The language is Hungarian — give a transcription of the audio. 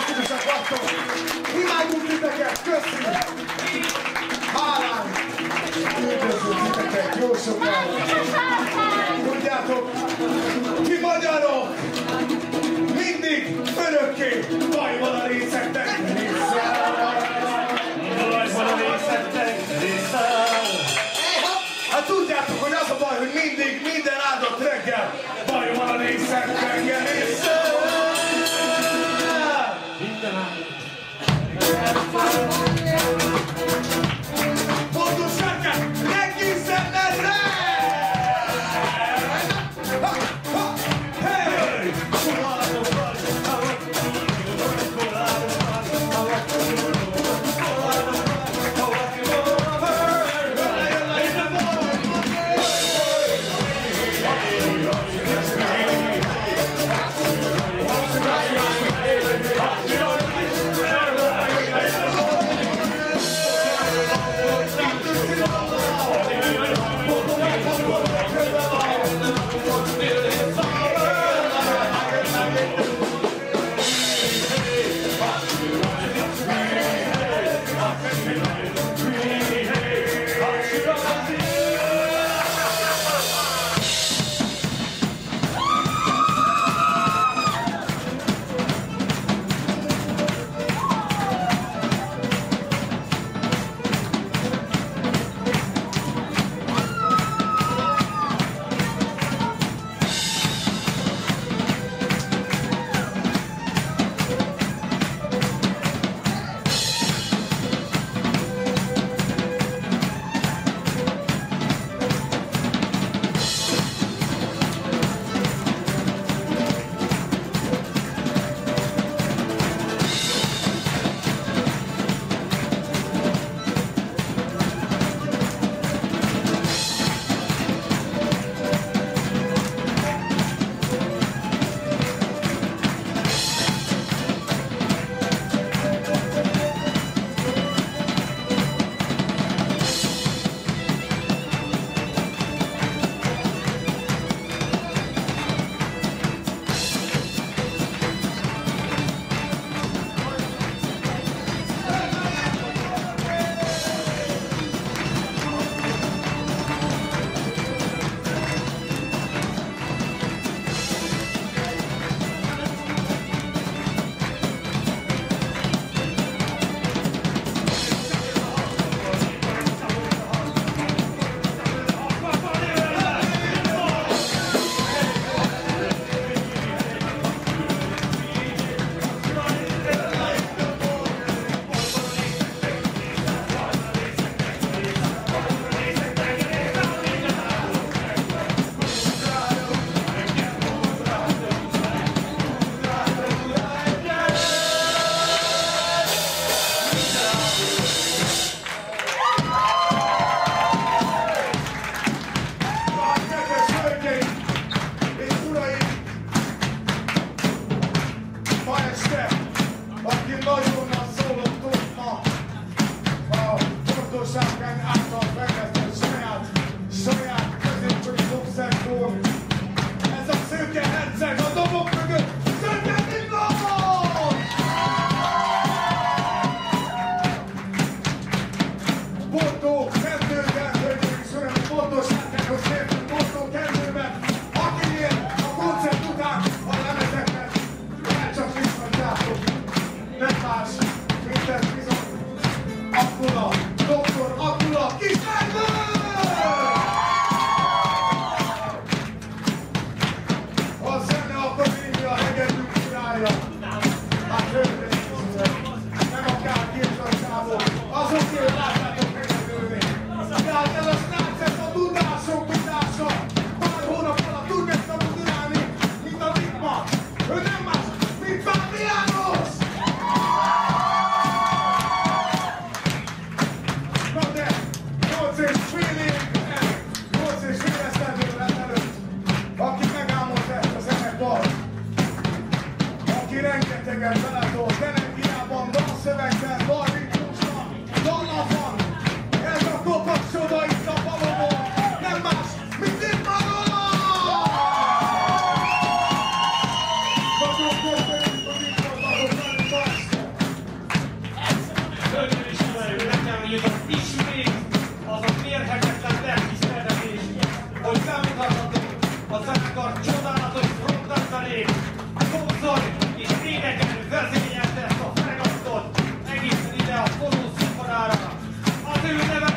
Fantasztikusak vagytok! Imádunk titeket! Köszönjük! Hálán! Üdvözlünk titeket! Jó sokáig! Tudjátok, ti magyarok! Mindig örökké baj van a részeg tengerésszel! Baj van a részeg tengeréssel! Hát tudjátok, hogy az a baj, hogy mindig, minden áldott reggel baj van a részeg tengeréssel! Bordó Sárkány, Régizene, Rend! Hey! Bordó Sárkány által fejlesztett saját középkori dobszerból. Ez a szőke herceg a dobok mögött, szőke mindabban! Bordó kendőben, hölgyeim és uraim, Bordó Sárkányhoz értünk Bordó kendőben, akinél a koncert után a lemezeket el csak visszatjátok. Nem más, mint ez bizony. Akkora, doktor Akkora Kiserdő! A Zene Akadémia hegedű királya. Hát hölgyeim, nem akár képzaltávol, azokért látjátok hegedülni. Tehát ez a srác, ez a tudások tudása. Pár hónap alatt tud megtanulni, mint a Vigma. Ő nem más, mint Pálmi János! Na de, 8 és fél esztendővel előtt, aki megálmodta ezt a zenekart, aki rengeteget beletolt energiában, dalszövegben, dalritmusban, dallapban, ez a kopasz csoda itt a balomon, nem más, mint itt Marola! Nagyon köszönjük, hogy itt voltatok velünk, ismét az a mérhetetlen lelkiszeretés, hogy bemutathatom a zenekar csodálatos frontnemberét, Konzol és énekelő vezényelte ezt a fregattot egészen ide a Fonó színpadára. Az ő neve